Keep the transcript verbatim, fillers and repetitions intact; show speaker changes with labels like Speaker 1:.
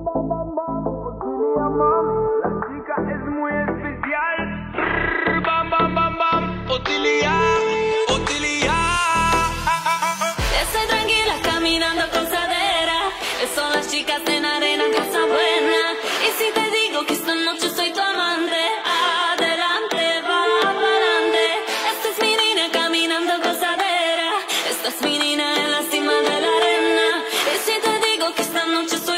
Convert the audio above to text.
Speaker 1: Otilia, mami, la chica es muy especial. Bam, bam, bam, bam. Otilia, Otilia.
Speaker 2: Estoy tranquila caminando con cadera. Son las chicas en arena, cosa buena. Y si te digo que esta noche soy tu amante, adelante, va adelante. Esta es mi niña caminando gozadera. Esta es mi niña en la cima de la arena. Y si te digo que esta noche soy